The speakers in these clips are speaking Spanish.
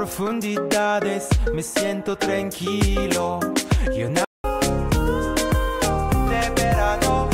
profundidades me siento tranquilo. Yo nado de verano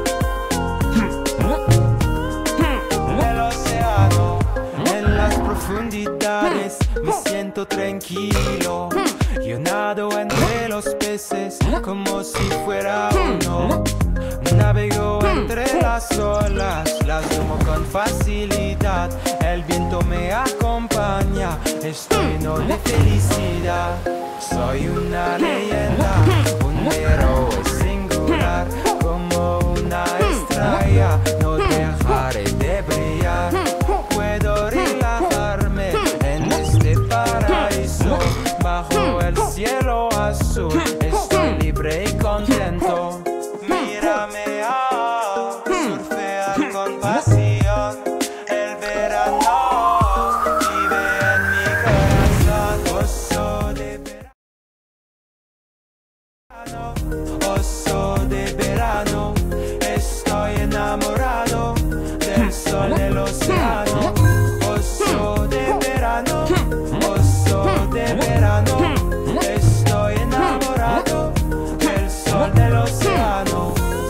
del océano. En las profundidades me siento tranquilo. Yo nado entre los peces como si fuera uno. Navego entre las olas, las tomo con facilidad. El viento me acompaña, estoy lleno de felicidad. Soy una leyenda, un héroe singular. Como una estrella, no dejaré de brillar. Puedo relajarme en este paraíso. Bajo el cielo azul, estoy libre y contento. Mírame surfear con pasión. El verano vive en mi corazón. Oso de verano, oso de verano. Estoy enamorado del sol del océano. Oso de verano, oso de verano. Estoy enamorado del sol del océano.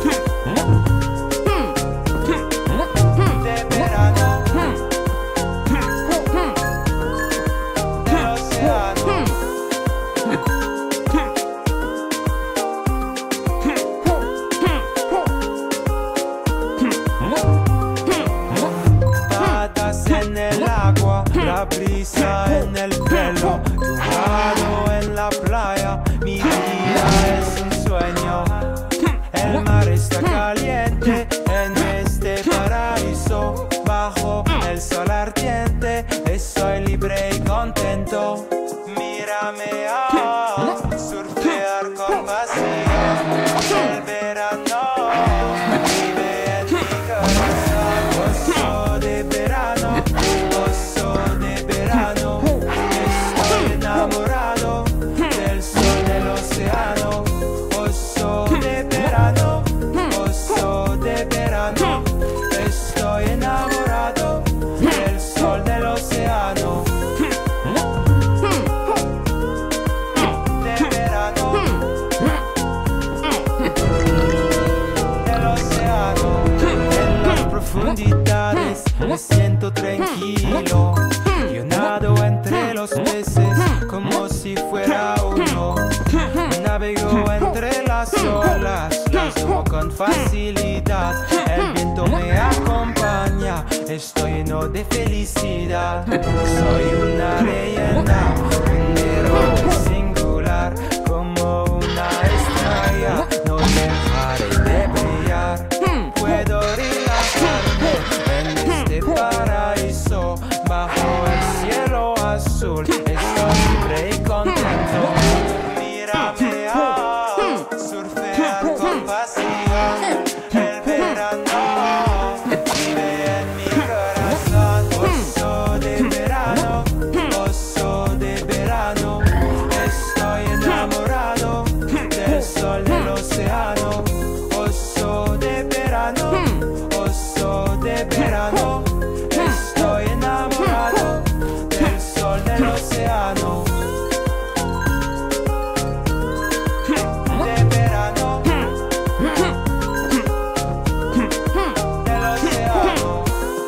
La brisa en el pelo, tumbado en la playa, mi vida es un sueño. El mar está caliente en este paraíso. Bajo el sol ardiente, estoy libre y contento. Mírame surfear con pasión. El verano vive en mi corazón. Oso de verano, enamorado del sol del océano. Oso de verano, oso de verano. Estoy enamorado del sol del océano. De verano, del océano. En las profundidades me siento tranquilo. Yo nado entre los peces como si fuera uno. Navego entre las olas, las tomo con facilidad. El viento me acompaña, estoy lleno de felicidad. Soy una leyenda, un héroe singular. Como una estrella, no dejaré de brillar. Puedo relajarme en este paraíso. Bajo el cielo azul, estoy libre y contento. Mírame surfear con pasión. El verano vive en mi corazón. Oso de verano, oso de verano. Estoy enamorado del sol del océano. Oso de verano, oso de verano. Estoy enamorado del sol del océano. De verano, del océano.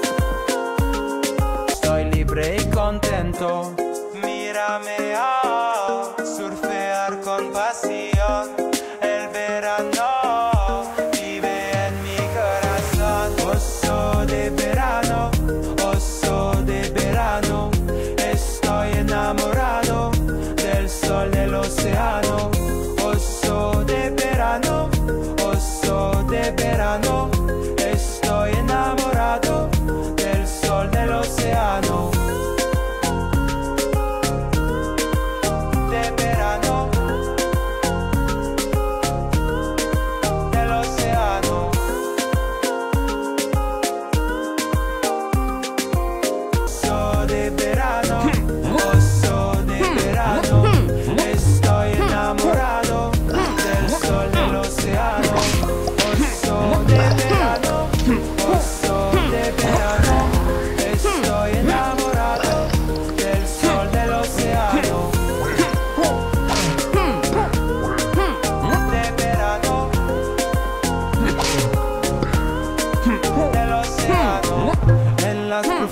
Estoy libre y contento. Mírame surfear con pasión. El verano vive en mi corazón. Oso de verano, oso de verano. Estoy enamorado del sol del océano. Oso de verano, oso de verano. Estoy enamorado del sol del océano.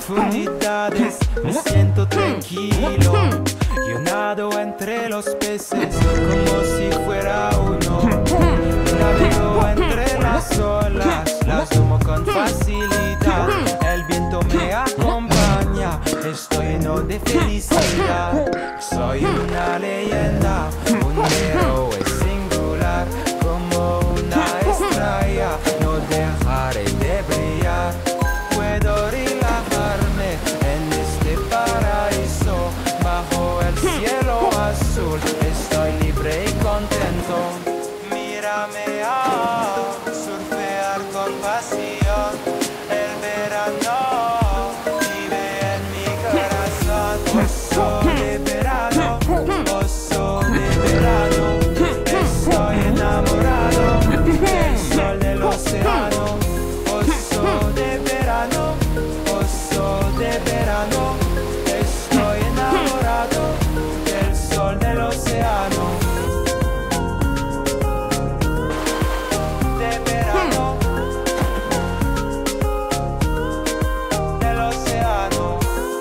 profundidades me siento tranquilo. Yo nado entre los peces como si fuera uno. Navego entre las olas, las tomo con facilidad. El viento me acompaña, estoy lleno de felicidad. Soy una leyenda, un héroe singular. Como una estrella, no dejaré de brillar. Puedo relajarme en este paraíso. Bajo el cielo azul, estoy libre y contento. Mírame surfear con pasión. El verano vive en mi corazón. Oso de verano, oso de verano. Estoy enamorado del sol del océano. Oso de verano, oso de verano. Estoy enamorado del sol del océano. De verano, del océano.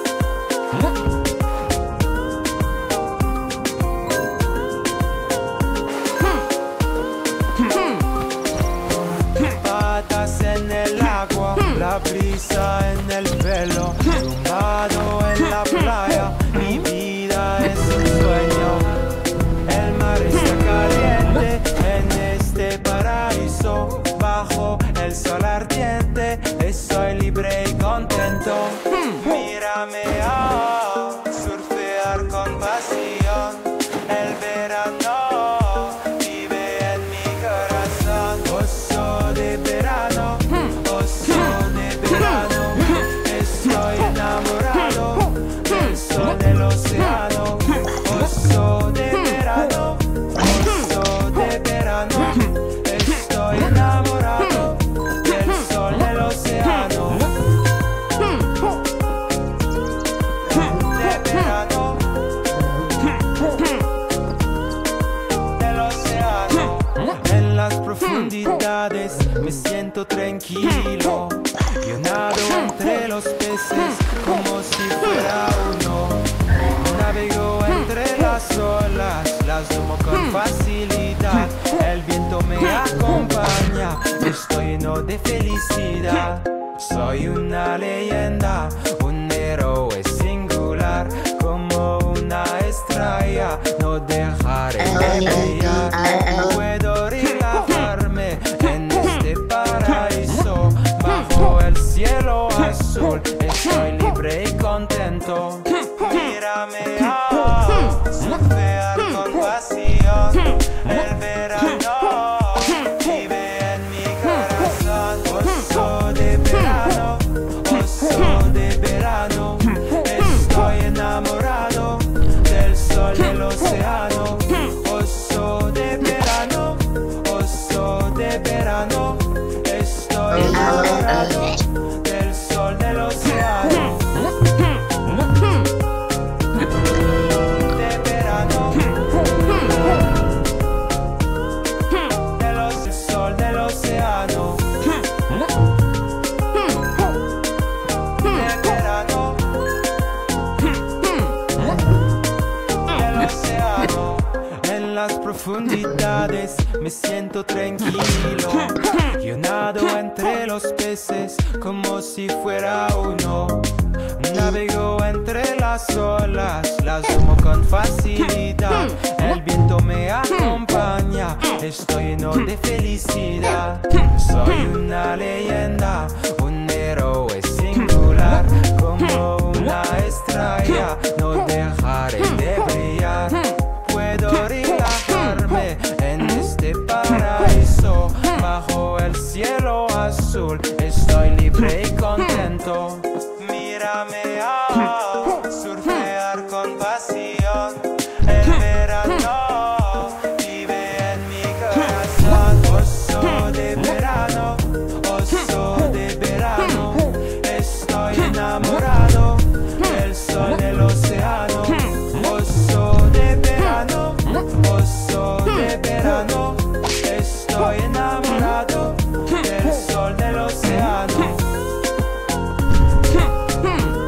Patas en el agua, la brisa en el pelo, tumbado en la playa, mi vida es un sueño. El mar está caliente en este paraíso, bajo el sol ardiente, estoy libre y contento. Mírame surfear con pasión, el verano vive en mi corazón. Oso de verano, oso de verano, estoy enamorado del sol del océano. Oso de verano, oso de verano, estoy enamorado del sol del océano. De verano, del océano. En las profundidades me siento tranquilo. Yo nado entre los peces como si fuera uno. Navego entre las olas, las tomo con facilidad. El viento me acompaña, estoy lleno de felicidad. Soy una leyenda, un héroe singular. Como una estrella, no dejaré de brillar. Puedo relajarme en este paraíso. Bajo el cielo azul, estoy libre y contento. Mírame surfear con pasión. El verano vive en mi corazón. Oso de verano, oso de verano, estoy enamorado del sol del océano. Oso de verano, oso de verano, estoy enamorado del sol del océano. De verano, del sol del océano. De verano, del océano. En las profundidades me siento tranquilo. Yo nado entre los peces como si fuera uno. Navego entre las olas, las tomo con facilidad. El viento me acompaña, estoy lleno de felicidad. Soy una leyenda, un héroe singular. Como una estrella, no dejaré de brillar. Puedo relajarme en este paraíso. Bajo el cielo azul, estoy libre y contento. Mírame surfear con pasión. El verano vive en mi corazón. Oso de verano, oso de verano, estoy enamorado del sol del océano. Oso de verano, oso de verano, estoy enamorado del sol del océano.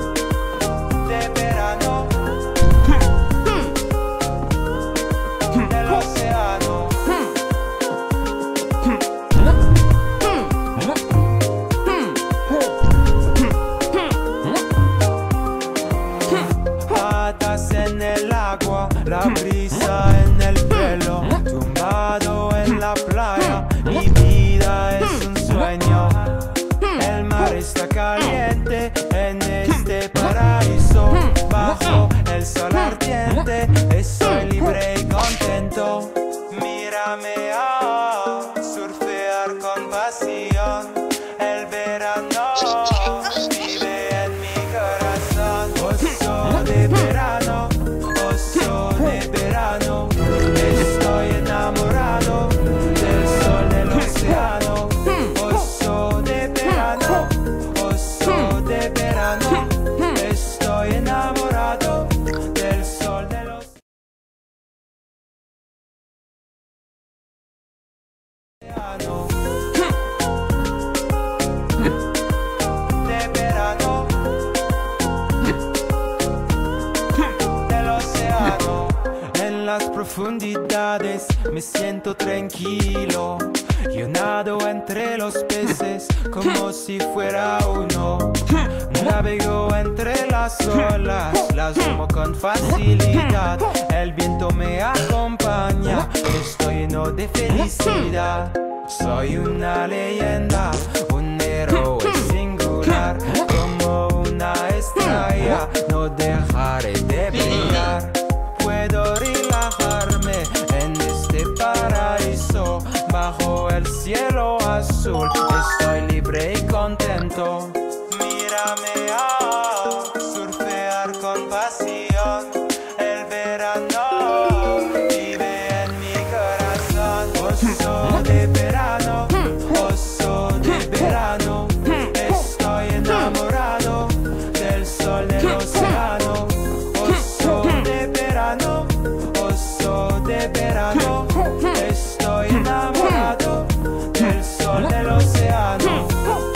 verano. Estoy enamorado del sol de los océanos. De verano, del océano. En las profundidades me siento tranquilo. Yo nado entre los peces como si fuera uno. Navego entre las olas, las tomo con facilidad. El viento me acompaña, estoy lleno de felicidad. Soy una leyenda, un héroe singular. Como una estrella, no dejaré de brillar. Puedo relajarme en este paraíso. Bajo el cielo azul, estoy libre y contento. Mírame surfear con pasión. El verano vive en mi corazón. Oso de verano, oso de verano. Estoy enamorado del sol del océano. Oso de verano, oso de verano. Estoy enamorado del sol del océano.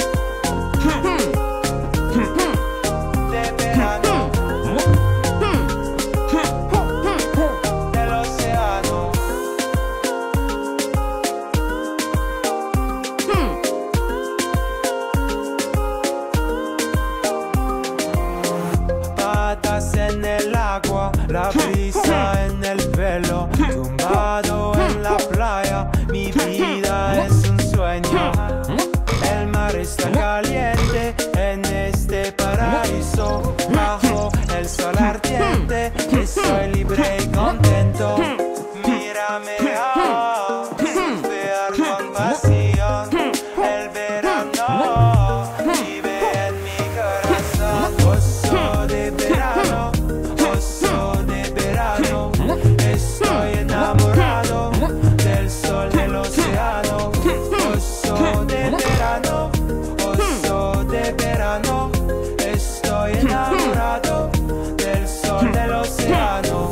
En el agua, la brisa en el pelo, tumbado en la playa, mi vida es un sueño. El mar está caliente en este paraíso, bajo el sol ardiente, estoy libre y contento. Mírame surfear con pasión. El verano vive en mi corazón. Oso de verano, oso de verano. Estoy enamorado del sol del océano. Oso de verano, oso de verano. Estoy enamorado del sol del océano.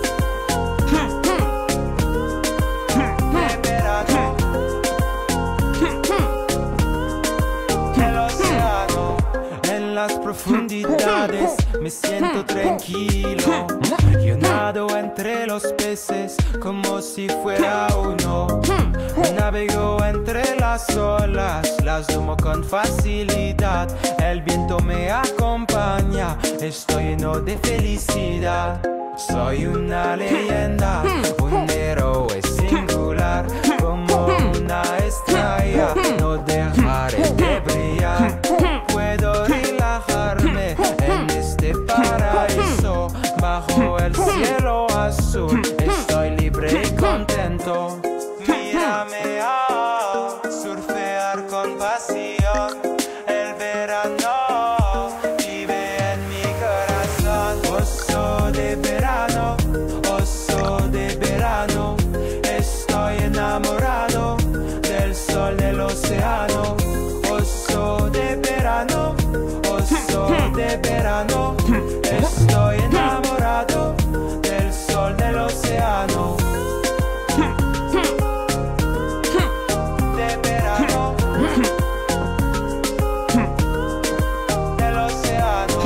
De verano, del océano. En las profundidades me siento tranquilo. Yo nado entre los peces como si fuera uno. Navego entre las olas, las tomo con facilidad. El viento me acompaña, estoy lleno de felicidad. Soy una leyenda, un héroe singular. Como una estrella, no dejaré de brillar. Puedo relajarme en este paraíso. Bajo el cielo azul, estoy libre y contento. Mírame surfear con pasión. El verano vive en mi corazón. Oso de verano, oso de verano. Estoy enamorado del sol del océano. Oso de verano, oso de verano. Estoy enamorado del sol del océano. De verano, del océano.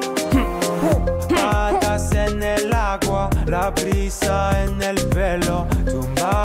Patas en el agua, la brisa en el pelo,